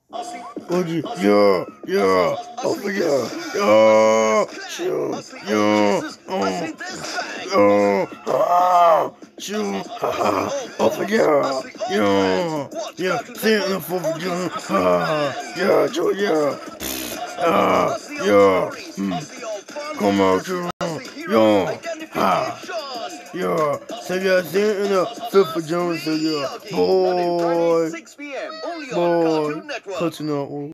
Oji, yeah, over here, yeah, shoot, shoot, over here, stand up over here, come out, so stand up, Pepper Jones, so boy, touching up.